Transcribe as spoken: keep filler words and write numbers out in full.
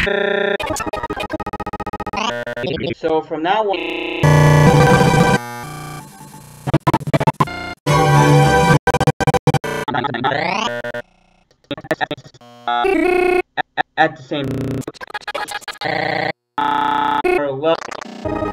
So from now on, at the same level.